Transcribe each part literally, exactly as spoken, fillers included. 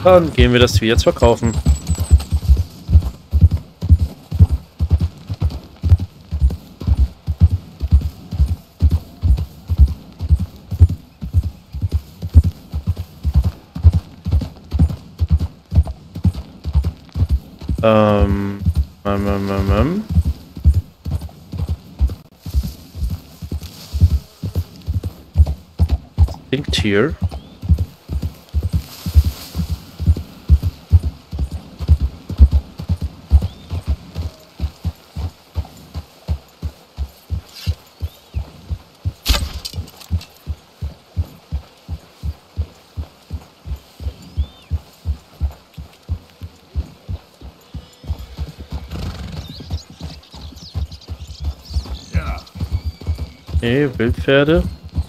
Dann gehen wir das Vieh jetzt verkaufen. Ähm, ähm, ähm, ähm, ähm. Tier. Okay, Wildpferde.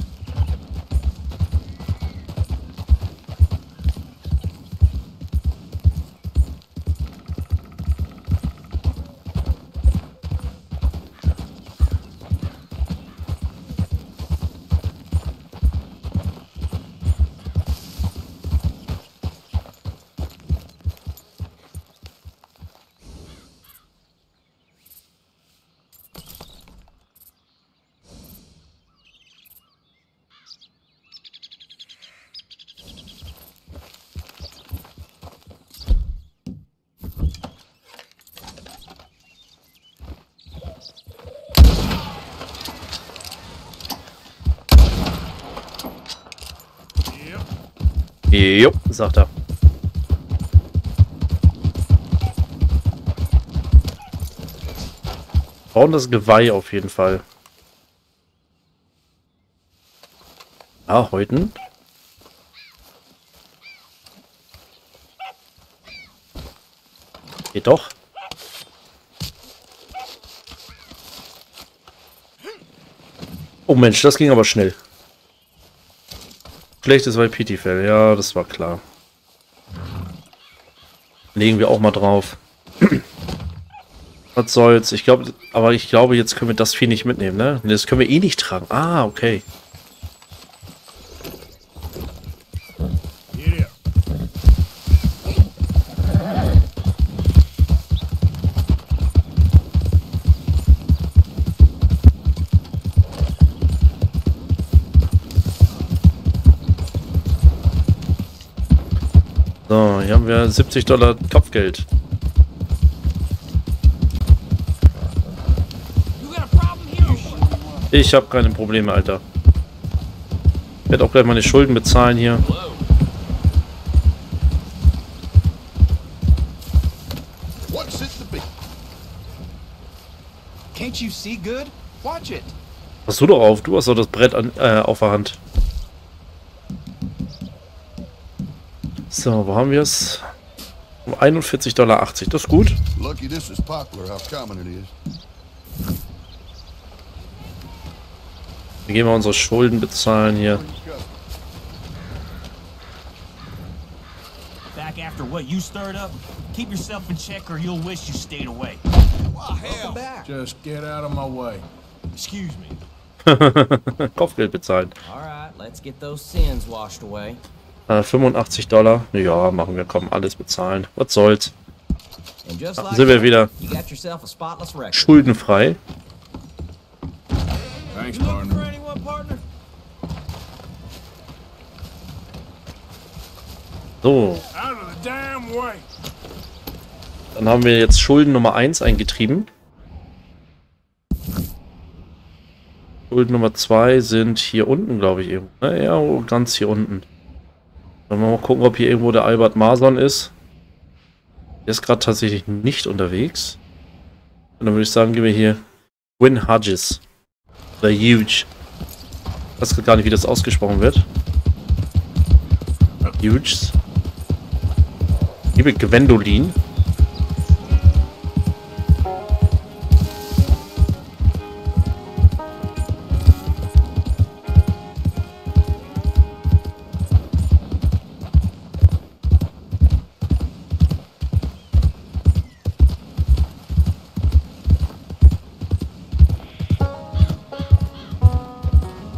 Jo, sagt er. Bauen das Geweih auf jeden Fall. Ah, Häuten. Geht doch. Oh Mensch, das ging aber schnell. Schlechtes Waipiti-Fell, ja, das war klar. Legen wir auch mal drauf. Was soll's? Ich glaube, aber ich glaube, jetzt können wir das Vieh nicht mitnehmen, ne? Das können wir eh nicht tragen. Ah, okay. So, hier haben wir siebzig Dollar Kopfgeld. Ich habe keine Probleme, Alter. Ich werde auch gleich meine Schulden bezahlen hier. Pass du doch auf, du hast doch das Brett an, äh, auf der Hand. So, wo haben wir es? Um einundvierzig Dollar achtzig, das ist gut. Wir gehen mal unsere Schulden bezahlen hier. Back after what you stirred up. Keep yourself in check or you'll wish you stayed away. Well, hell. Just get out of my way. Excuse me. Kopfgeld bezahlen. Alright, let's get those sins washed away. Äh, fünfundachtzig Dollar. Ja, machen wir, komm, alles bezahlen. Was soll's. Dann sind wir wieder schuldenfrei. Thanks, partner. So. Dann haben wir jetzt Schulden Nummer eins eingetrieben. Schulden Nummer zwei sind hier unten, glaube ich, eben. Ja, ganz hier unten. Dann mal gucken, ob hier irgendwo der Albert Mason ist. Der ist gerade tatsächlich nicht unterwegs. Und dann würde ich sagen, gehen wir hier Win Hodges. The Huge. Ich weiß gar nicht, wie das ausgesprochen wird. Huge. Liebe Gwendolin.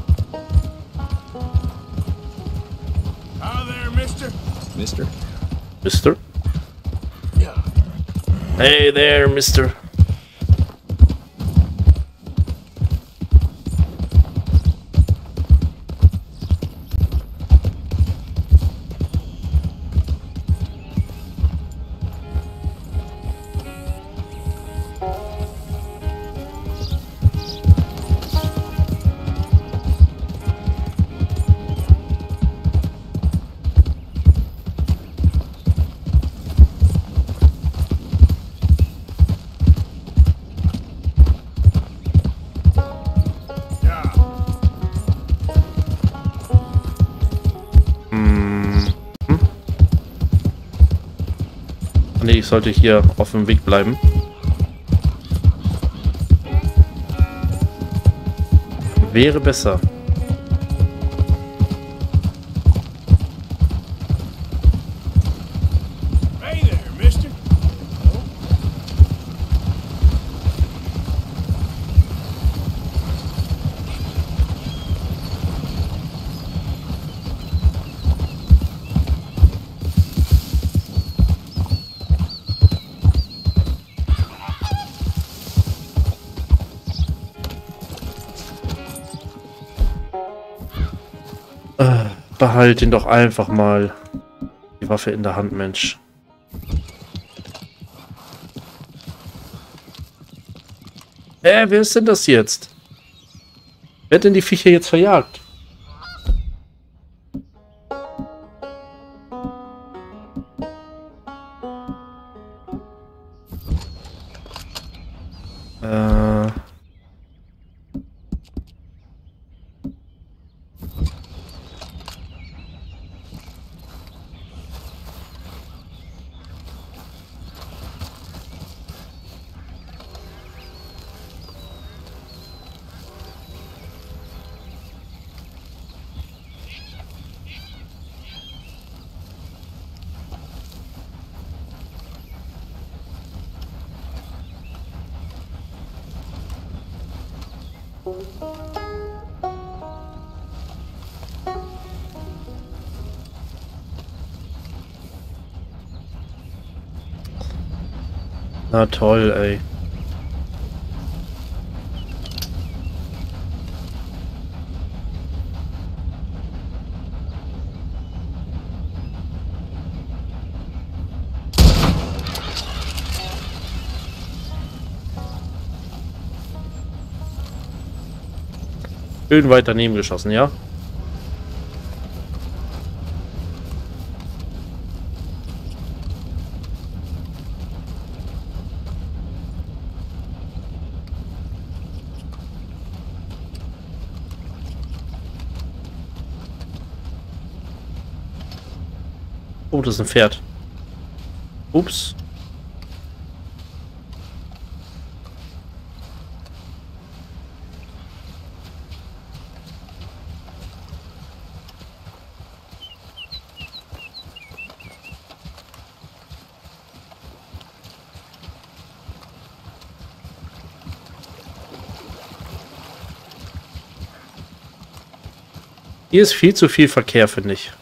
Mister? Mister? Hey there, Mister. Nee, ich sollte hier auf dem Weg bleiben. Wäre besser. Hey there, mister. Äh, behalt ihn doch einfach mal. Die Waffe in der Hand, Mensch. Hä, wer ist denn das jetzt? Wer hat denn die Viecher jetzt verjagt? Äh... Na toll, ey. Schön weit daneben geschossen, ja? Oh, das ist ein Pferd. Ups. Hier ist viel zu viel Verkehr, finde ich.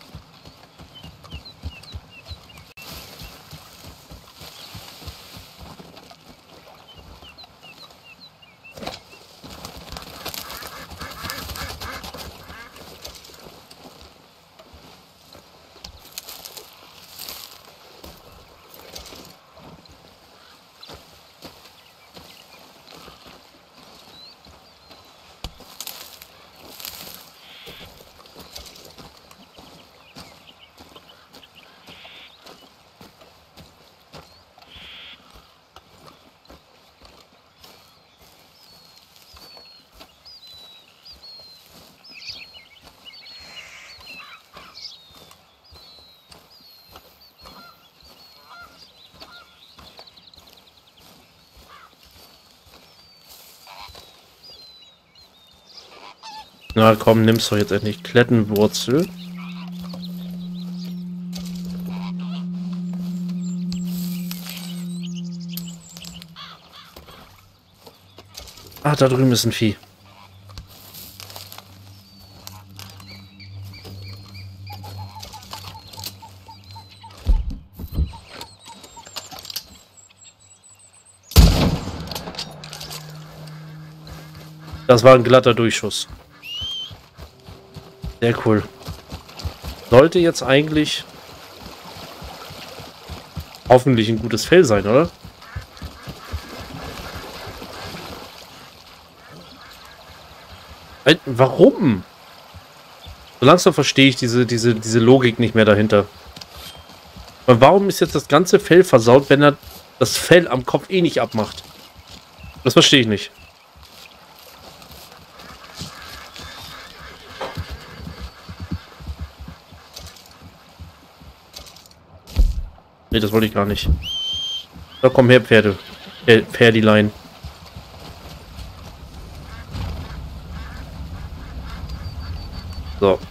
Na komm, nimm's doch jetzt endlich. Klettenwurzel. Ah, da drüben ist ein Vieh. Das war ein glatter Durchschuss. Sehr cool. Sollte jetzt eigentlich hoffentlich ein gutes Fell sein, oder? Ein, warum? So langsam verstehe ich diese, diese, diese Logik nicht mehr dahinter. Aber warum ist jetzt das ganze Fell versaut, wenn er das Fell am Kopf eh nicht abmacht? Das verstehe ich nicht. Nee, das wollte ich gar nicht. Da komm her, Pferde. Äh, Pferdilein. So.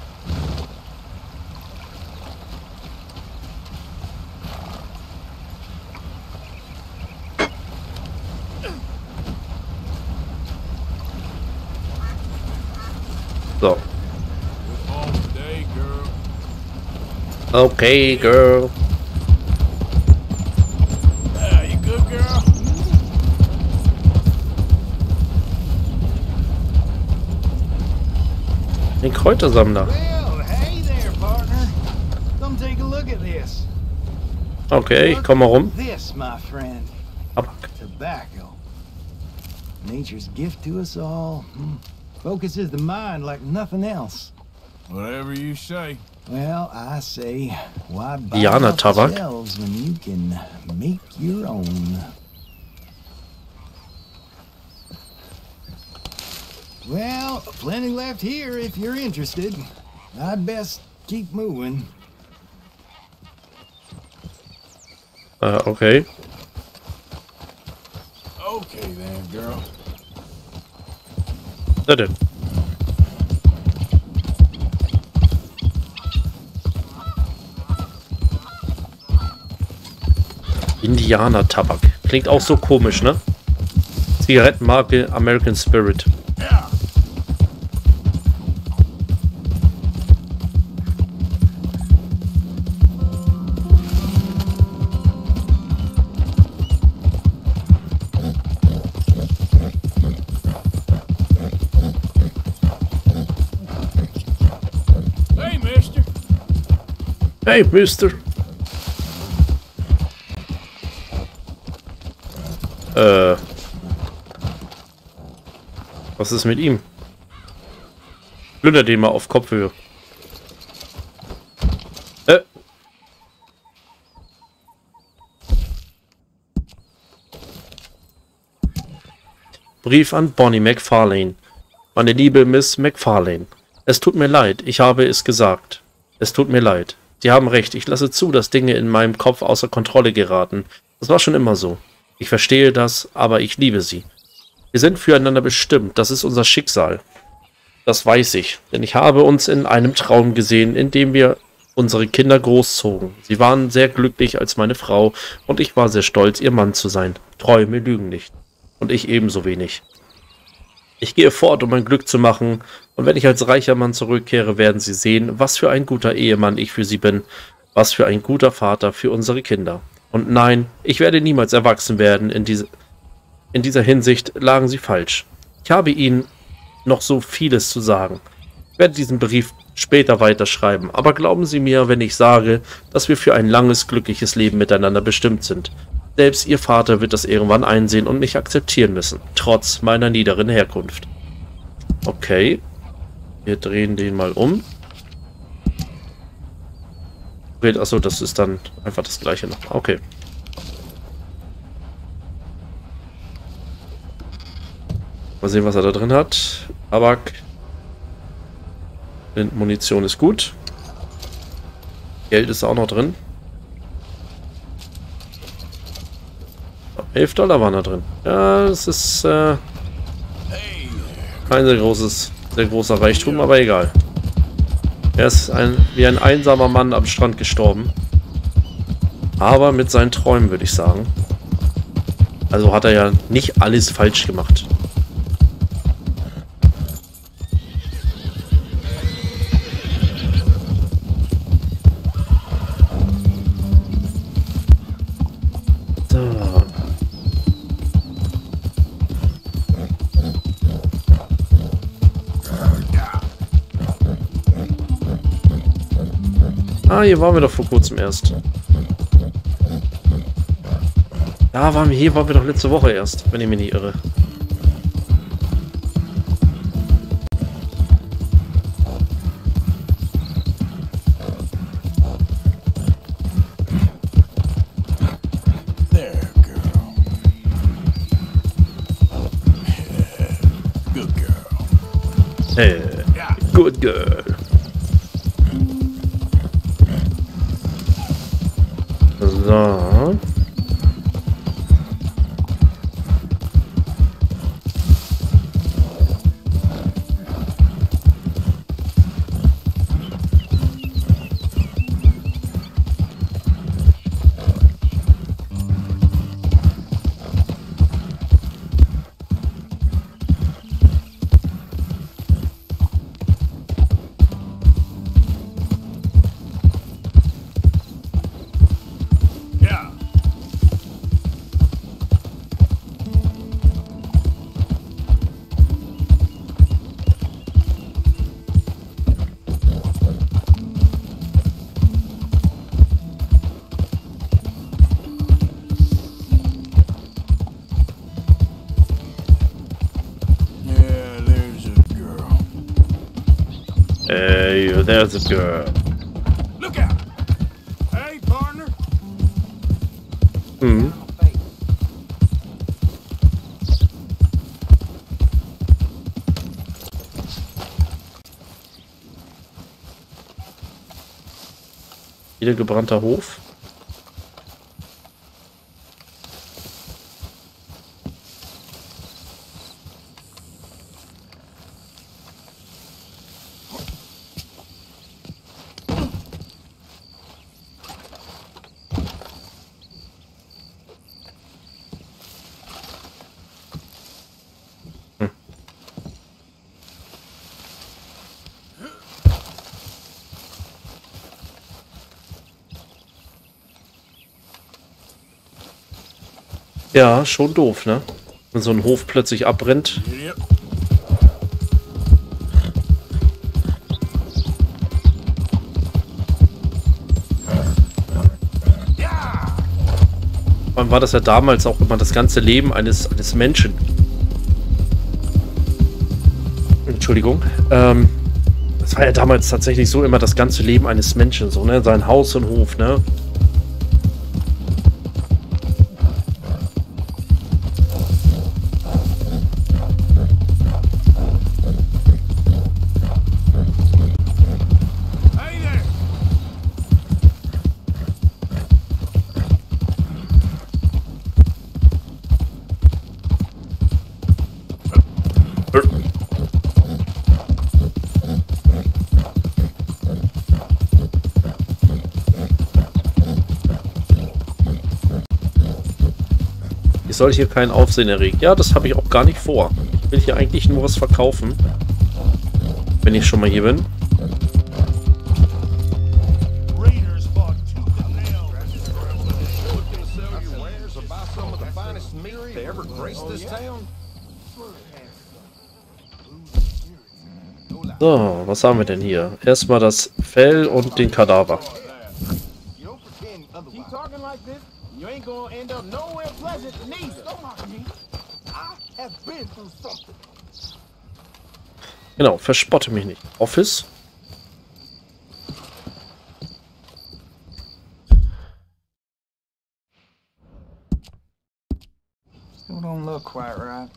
So. Okay, girl. Ein Kräutersammler. Okay, ich komme mal rum. Tabak. Nature's gift to us all. Focuses the mind like nothing else. Whatever you say. Well, I say, why buy Diana off Tabak. the shelves when you can make your own? Well, plenty left here if you're interested. I'd best keep moving. Äh, okay. Okay then, girl. Na denn. Indianer-Tabak. Klingt auch so komisch, ne? Zigarettenmarke American Spirit. Hey, mister. Hey, Mister. Äh. Was ist mit ihm? Plünder den mal auf Kopfhöhe. Äh. Brief an Bonnie McFarlane. Meine liebe Miss McFarlane. Es tut mir leid, ich habe es gesagt. Es tut mir leid. Sie haben recht, ich lasse zu, dass Dinge in meinem Kopf außer Kontrolle geraten. Das war schon immer so. Ich verstehe das, aber ich liebe sie. Wir sind füreinander bestimmt, das ist unser Schicksal. Das weiß ich, denn ich habe uns in einem Traum gesehen, in dem wir unsere Kinder großzogen. Sie waren sehr glücklich als meine Frau und ich war sehr stolz, ihr Mann zu sein. Träume lügen nicht. Und ich ebenso wenig. Ich gehe fort, um mein Glück zu machen, und wenn ich als reicher Mann zurückkehre, werden Sie sehen, was für ein guter Ehemann ich für Sie bin, was für ein guter Vater für unsere Kinder. Und nein, ich werde niemals erwachsen werden. In, diese, in dieser Hinsicht lagen Sie falsch. Ich habe Ihnen noch so vieles zu sagen. Ich werde diesen Brief später weiterschreiben, aber glauben Sie mir, wenn ich sage, dass wir für ein langes, glückliches Leben miteinander bestimmt sind. Selbst Ihr Vater wird das irgendwann einsehen und mich akzeptieren müssen, trotz meiner niederen Herkunft. Okay, wir drehen den mal um. Achso, das ist dann einfach das gleiche noch. Okay. Mal sehen, was er da drin hat. Tabak. Munition ist gut. Geld ist auch noch drin. elf Dollar waren da drin. Ja, das ist äh, kein sehr großes, sehr großer Reichtum, aber egal. Er ist ein, wie ein einsamer Mann am Strand gestorben. Aber mit seinen Träumen, würde ich sagen. Also hat er ja nicht alles falsch gemacht. So. Ah, hier waren wir doch vor kurzem erst. Da waren wir, hier waren wir doch letzte Woche erst, wenn ich mich nicht irre. There, girl. Good girl. Hey, good girl. So. Hey, there's a girl. Look out! Hey, partner. Mhm. Wieder gebrannter Hof. Ja, schon doof, ne? Wenn so ein Hof plötzlich abbrennt. Yep. Vor allem war das ja damals auch immer das ganze Leben eines, eines Menschen. Entschuldigung. Ähm, das war ja damals tatsächlich so immer das ganze Leben eines Menschen, so, ne? Sein Haus und Hof, ne? Ich soll hier keinen Aufsehen erregen. Ja, das habe ich auch gar nicht vor. Ich will hier eigentlich nur was verkaufen. Wenn ich schon mal hier bin. So, was haben wir denn hier? Erstmal das Fell und den Kadaver. You ain't gonna end up nowhere pleasant neither. Don't mock me. I have been through something. Genau, verspotte mich nicht. Office. Still don't look quite right.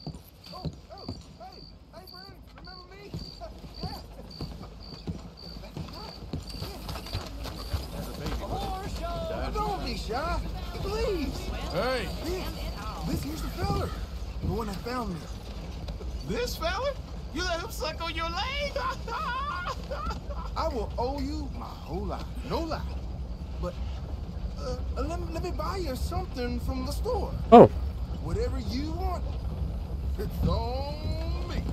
Don't be shy. Please. Hey! This here's the fella. The one that found me. This fella? You let him suck on your leg? I will owe you my whole life. No lie. But uh, uh, let, me, let me buy you something from the store. Oh. Whatever you want. It's on me.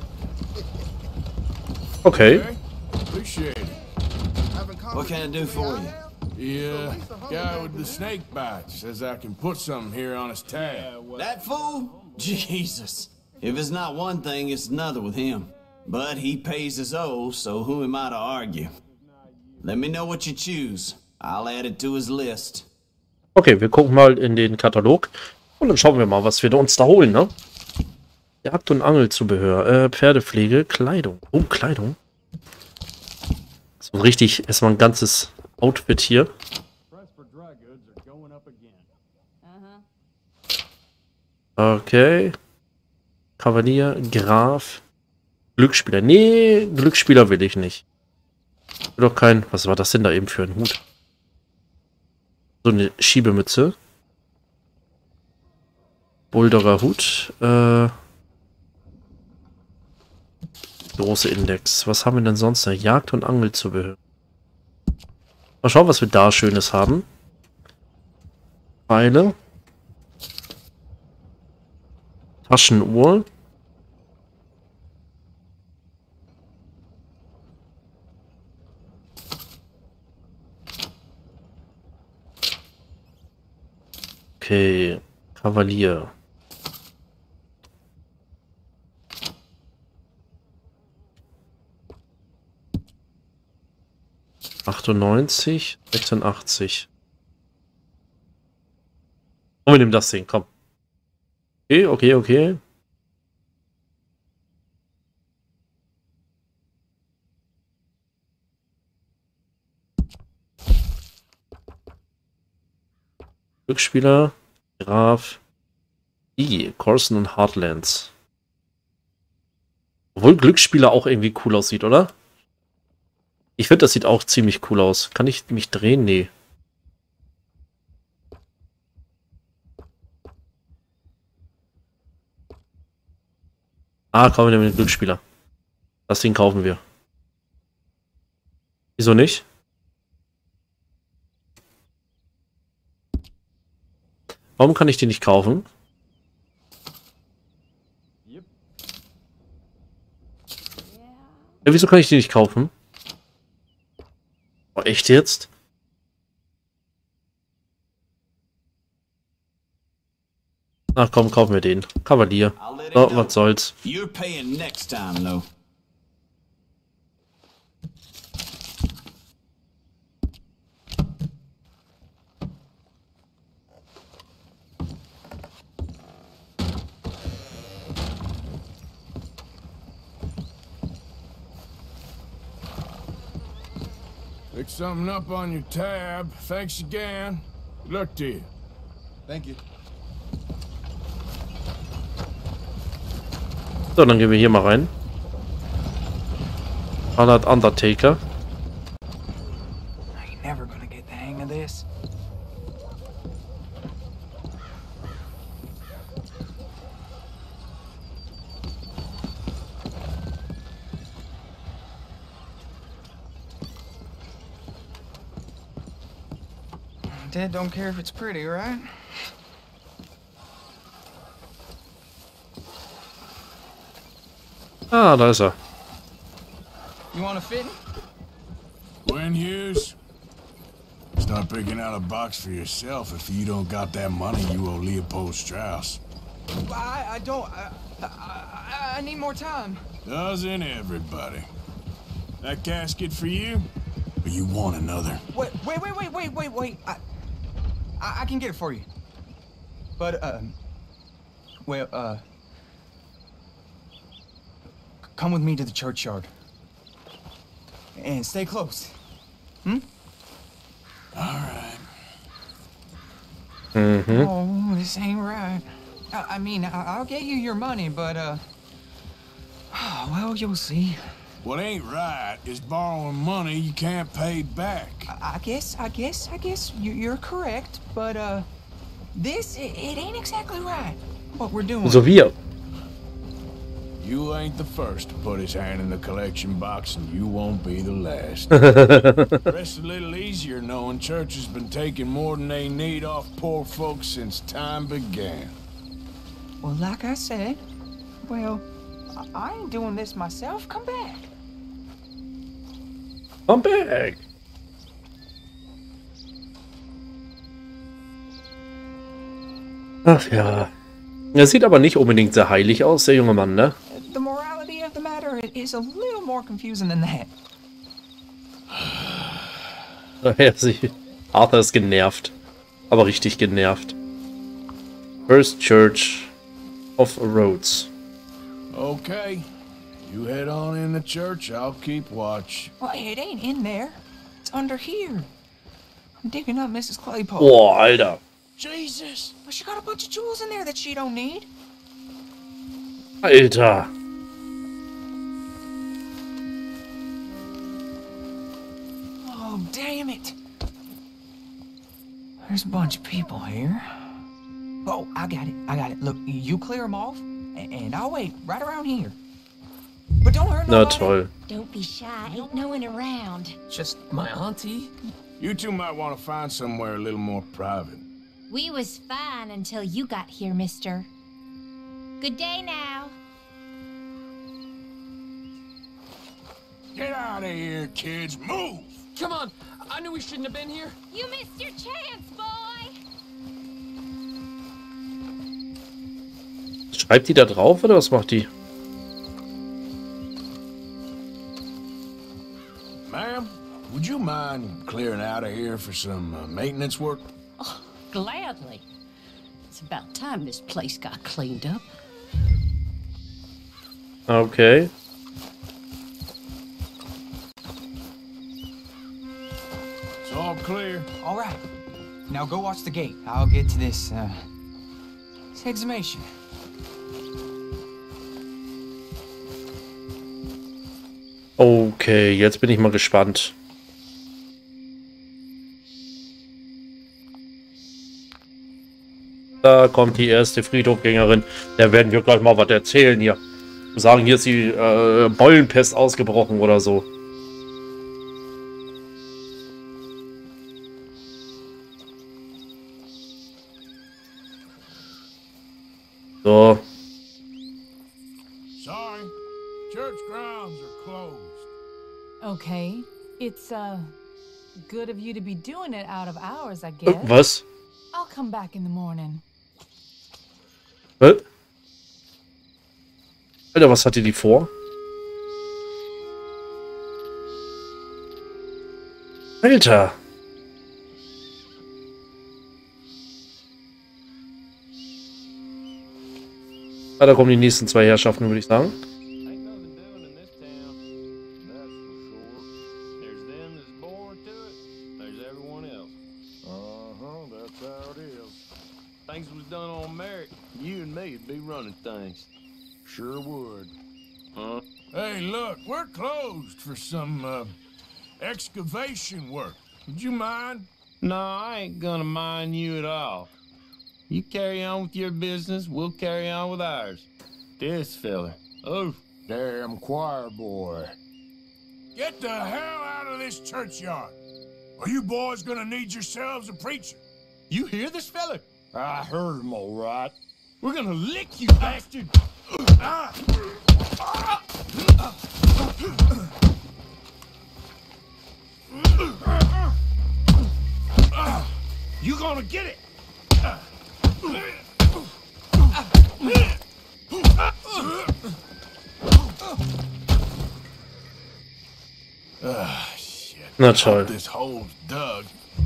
Okay. Okay. Appreciate it. What can I do for you? Yeah, guy with the snake bites says I can put something here on his tab. That fool? Jesus. If it's not one thing, it's another with him. But he pays his owe, so who am I to argue? Let me know what you choose. I'll add it to his list. Okay, wir gucken mal in den Katalog und dann schauen wir mal, was wir uns da holen, ne? Jagd- und Angelzubehör, äh, Pferdepflege, Kleidung. Oh, Kleidung. So richtig, erstmal ein ganzes Outfit hier. Okay. Kavalier, Graf, Glücksspieler. Nee, Glücksspieler will ich nicht. Ich will doch kein... Was war das denn da eben für ein Hut? So eine Schiebemütze. Bulldogger Hut. Äh, große Index. Was haben wir denn sonst noch? Jagd- und Angelzubehör. Mal schauen, was wir da Schönes haben. Pfeile. Taschenuhr. Okay, Kavalier. achtundneunzig, sechsundachtzig. Und wir nehmen das Ding, komm. Okay, okay, okay. Glücksspieler, Graf, I, Corson und Heartlands. Obwohl Glücksspieler auch irgendwie cool aussieht, oder? Ich finde, das sieht auch ziemlich cool aus. Kann ich mich drehen? Nee. Ah, kaufen wir den Glücksspieler. Das Ding kaufen wir. Wieso nicht? Warum kann ich den nicht kaufen? Ja, wieso kann ich den nicht kaufen? Oh, echt jetzt? Ach komm, kaufen wir den. Kavalier. So, was soll's. You're paying next time, though. Pick something up on your tab. Thanks again. Good luck to you. Thank you. So, dann gehen wir hier mal rein. Ballard Undertaker. I ain't never gonna get the hang of this. Dad don't care if it's pretty, right? Ah, da ist er. You want a fit? Gwen Hughes, start picking out a box for yourself if you don't got that money you owe Leopold Strauss. I, I don't. I, I, I need more time. Doesn't everybody? That casket for you? Or you want another? Wait, wait, wait, wait, wait, wait, wait. I, I, I can get it for you. But, uh, well, uh, come with me to the churchyard. And stay close. Hmm? All right. Mhm. Oh, this ain't right. I, I mean, I, I'll get you your money, but, uh, well, you'll see. What ain't right is borrowing money you can't pay back. I, I guess, I guess, I guess you, you're correct, but, uh, this, it, it ain't exactly right, what we're doing. So wir. You ain't the first to put his hand in the collection box, and you won't be the last. Rest a little easier knowing church has been taking more than they need off poor folks since time began. Well, like I said, well, I, I ain't doing this myself. Come back. Come back. Ach ja. Er sieht aber nicht unbedingt sehr heilig aus, der junge Mann, ne? The morality of the matter is a little more confusing than that. Arthur ist genervt. Aber richtig genervt. First Church of Rhodes. Okay. You head on in the church, I'll keep watch. Well, it ain't in there. It's under here. I'm digging up Missus Claypole. Boah, Alter. Jesus! Well, she got a bunch of jewels in there that she don't need. Alter. Oh, damn it. There's a bunch of people here. Oh, I got it. I got it. Look, you clear them off, and I'll wait right around here. But don't hurt Na nobody. toll. Don't be shy, ain't no one around. Just my auntie. You two might want to find somewhere a little more private. We was fine until you got here, mister. Good day now. Get out of here, kids. Move! Come on. I knew we shouldn't have been here. You missed your chance, boy. Schreibt die da drauf oder was macht die? Ma'am, would you mind clearing out of here for some uh, maintenance work? Oh, gladly. It's about time this place got cleaned up. Okay. It's all clear. All right. Now go watch the gate. I'll get to this, uh, this exhumation. Okay, jetzt bin ich mal gespannt. Da kommt die erste Friedhofgängerin. Da werden wir gleich mal was erzählen hier. Wir sagen, hier ist die äh, Beulenpest ausgebrochen oder so. So. Sorry. Church grounds are closed. Okay. It's, uh, good of you to be doing it out of hours, I guess. Was? I'll come back in the morning. Was? Alter, was hatte die vor? Alter! Ah, da kommen die nächsten zwei Herrschaften, würde ich sagen. Ain't nothing doing in this town, that's for sure. There's them that's born to it, there's everyone else. Uh-huh, that's how it is. Things was done on merit, you and me'd be running things. Sure would. Huh? Hey, look, we're closed for some, uh, excavation work. Would you mind? No, I ain't gonna mind you at all. You carry on with your business, we'll carry on with ours. This fella. Oh, Damn choir boy. Get the hell out of this churchyard. Are you boys gonna need yourselves a preacher? you hear this fella? I heard him all right. We're gonna lick you, bastard! You gonna get it? Ah, shit. Na toll. This hole's dug.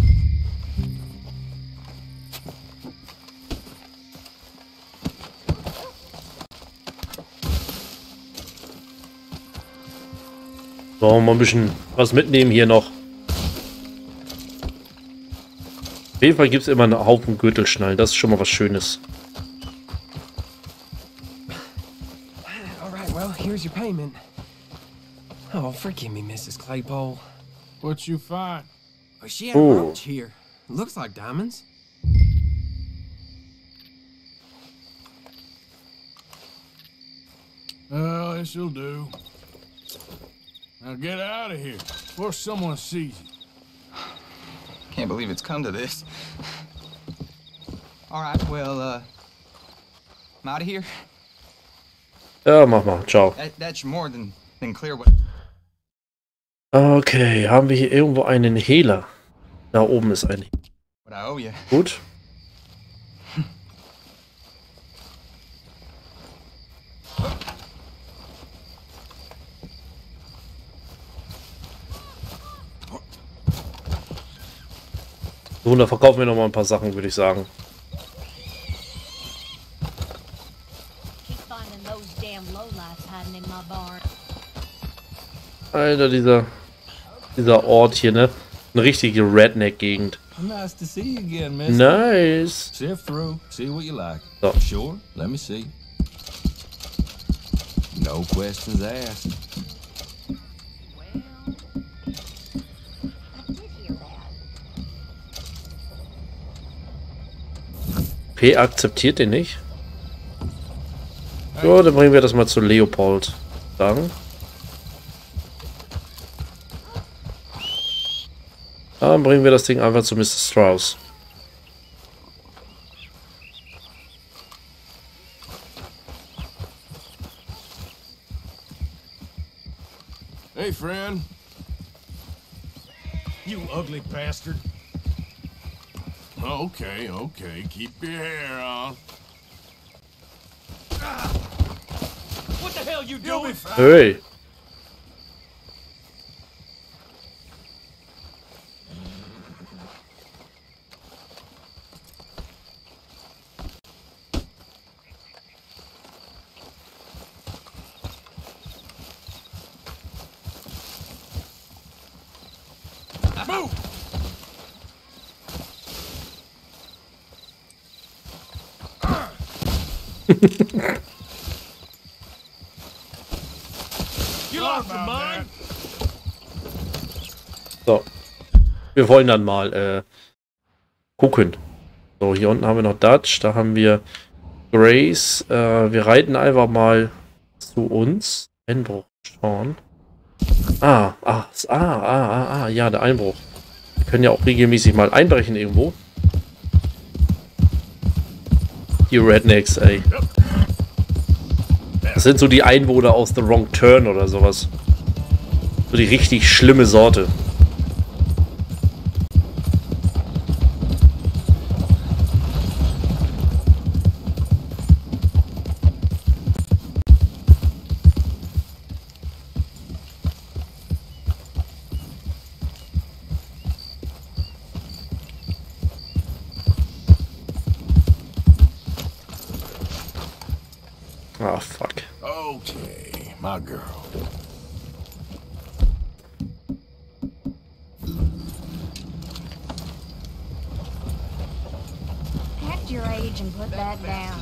So, mal ein bisschen was mitnehmen hier noch. Auf jeden Fall gibt es immer einen Haufen Gürtelschnallen. Das ist schon mal was Schönes. All right, well, here's your payment. Oh, forgive me, Missus Claypole. What you find? Oh, she had a Ooh. brooch here. Looks like diamonds. Well, this'll do. Now get out of here before someone sees you. Can't believe it's come to this. All right, well, uh, I'm out of here. Ja, mach mal. Ciao. That, that's more than, than clear what... Okay, haben wir hier irgendwo einen Hehler? Da oben ist ein. what I owe you. Gut. So, und da verkaufen wir noch mal ein paar Sachen, würde ich sagen. Alter, dieser, dieser Ort hier, ne? Eine richtige Redneck-Gegend. Nice to see you again, mister. Nice. Sift through, see what you like. So. Sure, let me see. No questions asked. P akzeptiert den nicht. So, dann bringen wir das mal zu Leopold. Sagen. Dann bringen wir das Ding einfach zu Mister Strauss. Hey, friend. You ugly bastard. Okay, okay. Keep your hair on. What the hell you doing? Hey. Move! So. Wir wollen dann mal äh, gucken. So, hier unten haben wir noch Dutch. Da haben wir Grace. Äh, wir reiten einfach mal zu uns. Einbruch schauen. Ah, ah, ah, ah, ah, ah, ja, der Einbruch. Wir können ja auch regelmäßig mal einbrechen irgendwo. Die Rednecks, ey. Das sind so die Einwohner aus The Wrong Turn oder sowas. So die richtig schlimme Sorte. Oh, fuck. Okay, my girl. Act your age and put that down.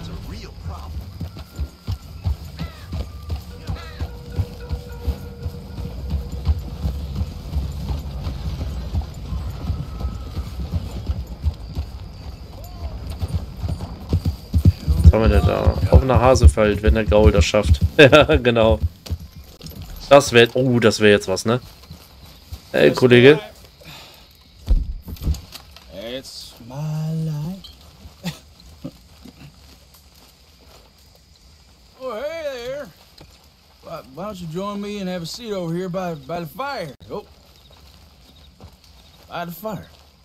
Was haben wir denn da? Offener Hasefeld, wenn der Gaul das schafft. Ja, genau. Das wäre... Oh, das wäre jetzt was, ne? Hey, Kollege. It's my life. Oh, hey there. Why, why don't you join me and have a seat over here by, by the fire? Oh. By the fire.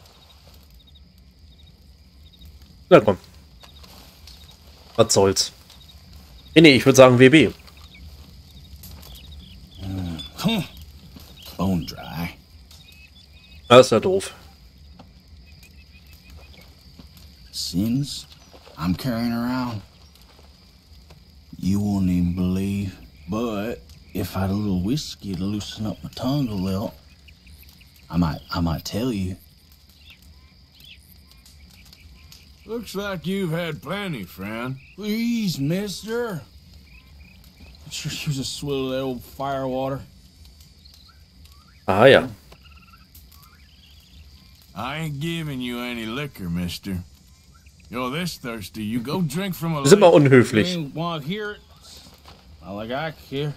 Na komm. Was soll's. Nee, nee, ich würde sagen W B. Mm. Bone dry. Das ist ja doof. Sins I'm carrying around. You won't even believe. But if I had a little whiskey to loosen up my tongue a little, I might I might tell you. Looks like you've had plenty, friend. Please, mister. Sure use a swill of that old fire water. Ah, ja. I ain't giving you any liquor, mister. You're this thirsty, you go drink from a Das ist immer unhöflich. You ain't want to hear it? Not like I care.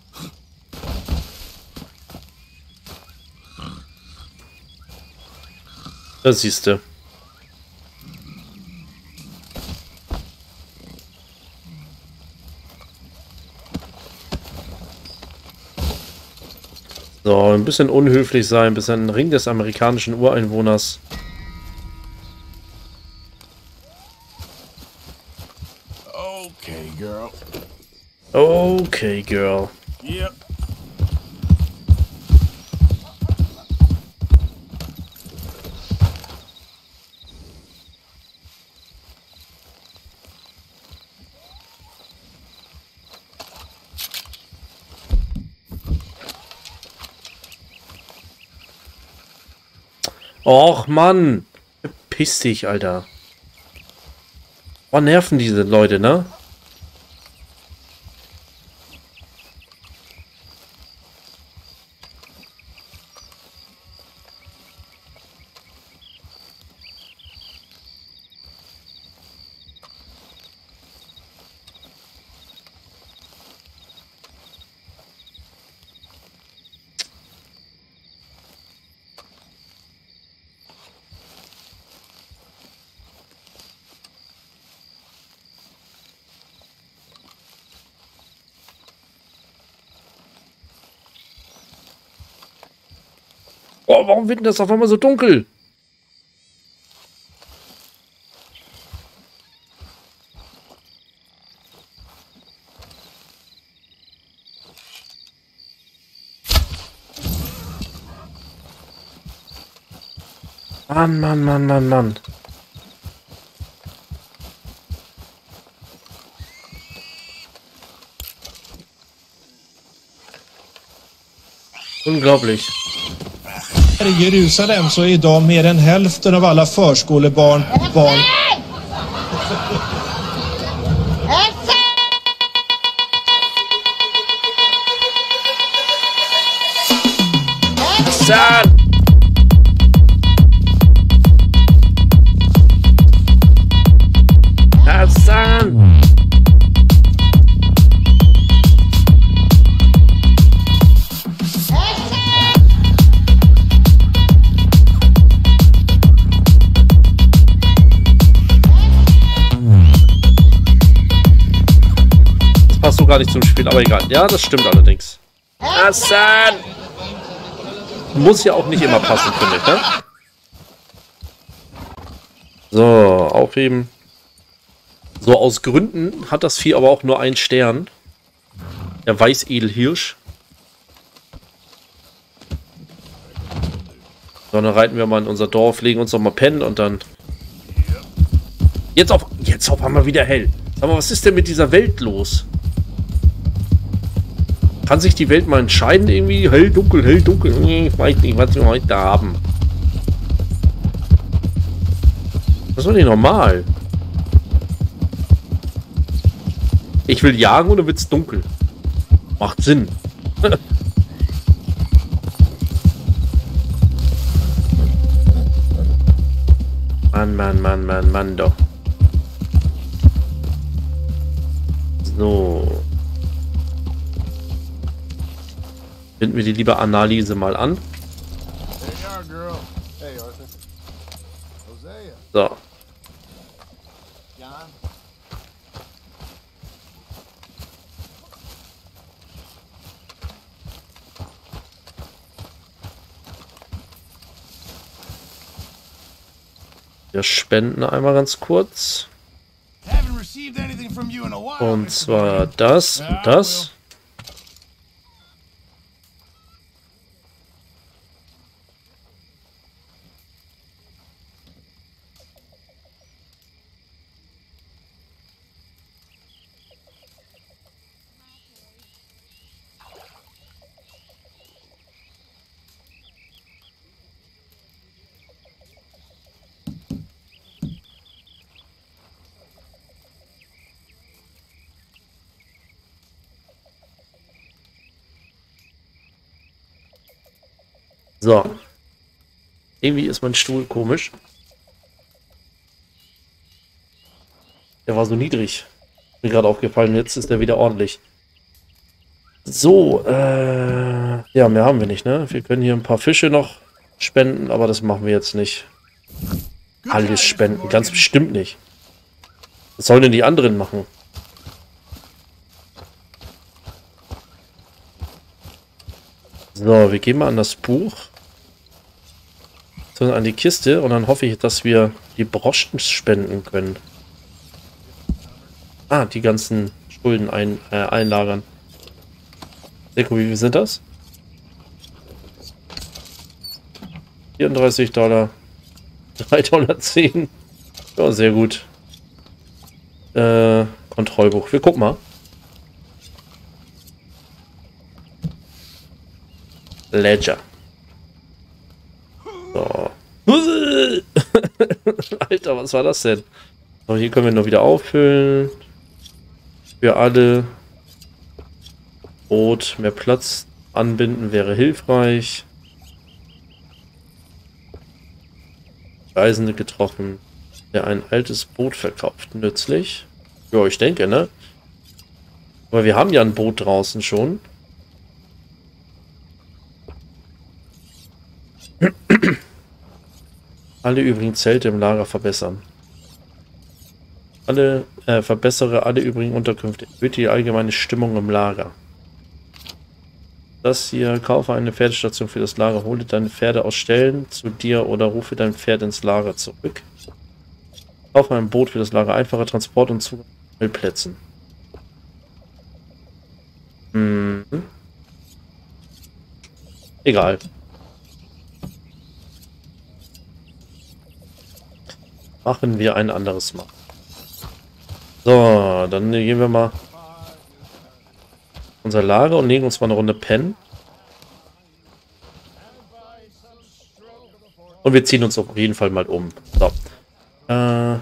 Das siehst du. So, ein bisschen unhöflich sein, ein bisschen Ring des amerikanischen Ureinwohners. Okay, girl. Okay, girl. Yep. Och, Mann. Piss dich, Alter. Oh, nerven diese Leute, ne? Oh, warum wird denn das auf einmal so dunkel? Mann, Mann, Mann, Mann, Mann. Unglaublich. I Jerusalem så är idag mer än hälften av alla förskolebarn barn. Hassan! Hassan! Passt so gar nicht zum Spiel, aber egal. Ja, das stimmt allerdings. Hassan! Muss ja auch nicht immer passen, finde ich, ne? So, aufheben. So, aus Gründen hat das Vieh aber auch nur einen Stern. Der Weißedelhirsch. So, dann reiten wir mal in unser Dorf, legen uns noch mal pennen und dann... Jetzt auf, jetzt auf einmal wieder hell. Sag mal, was ist denn mit dieser Welt los? Kann sich die Welt mal entscheiden irgendwie? Hell, dunkel, hell, dunkel. Ich weiß nicht, was wir heute haben. Das ist doch nicht normal. Ich will jagen und dann wird's dunkel. Macht Sinn. Mann, Mann, Mann, Mann, Mann, doch. So. Finden wir die liebe Analyse mal an. So. Wir spenden einmal ganz kurz. Und zwar das und das. So. Irgendwie ist mein Stuhl komisch. Der war so niedrig. Mir gerade aufgefallen, jetzt ist der wieder ordentlich. So, äh... ja, mehr haben wir nicht, ne? Wir können hier ein paar Fische noch spenden, aber das machen wir jetzt nicht. Alles spenden, ganz bestimmt nicht. Was sollen denn die anderen machen? So, wir gehen mal an das Buch. Sondern an die Kiste und dann hoffe ich, dass wir die Broschen spenden können. Ah, die ganzen Schulden ein, äh, einlagern. Deko, wie viel sind das? vierunddreißig Dollar. drei Dollar zehn. Ja, sehr gut. Äh, Kontrollbuch. Wir gucken mal. Ledger. So. Alter, was war das denn? So, hier können wir nur wieder auffüllen. Für alle. Boot, mehr Platz anbinden wäre hilfreich. Reisende getroffen, der ein altes Boot verkauft. Nützlich. Ja, ich denke, ne? Aber wir haben ja ein Boot draußen schon. Alle übrigen Zelte im Lager verbessern. Alle, äh, verbessere alle übrigen Unterkünfte. Erhöht die allgemeine Stimmung im Lager. Das hier, kaufe eine Pferdestation für das Lager, hole deine Pferde aus Ställen zu dir oder rufe dein Pferd ins Lager zurück. Kaufe ein Boot für das Lager, einfacher Transport und Zugang zu Stellplätzen. Hm. Egal. Machen wir ein anderes Mal. So, dann gehen wir mal unser Lager und legen uns mal eine Runde pennen. Und wir ziehen uns auf jeden Fall mal um. So. Äh.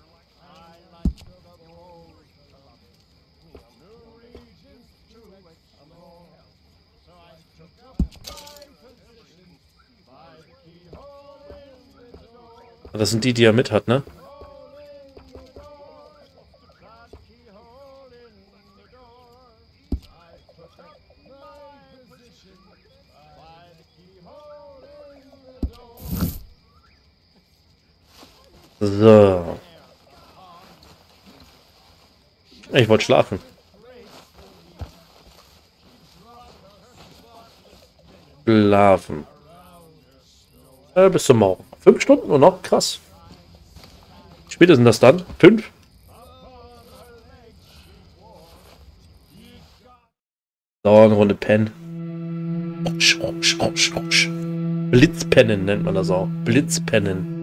Das sind die, die er mit hat, ne? So. Ich wollte schlafen. Schlafen. Äh, bis zum Morgen. Fünf Stunden nur noch? Krass. Wie spät ist denn das dann? Fünf? So, eine Runde pennen. Blitzpennen nennt man das auch. Blitzpennen.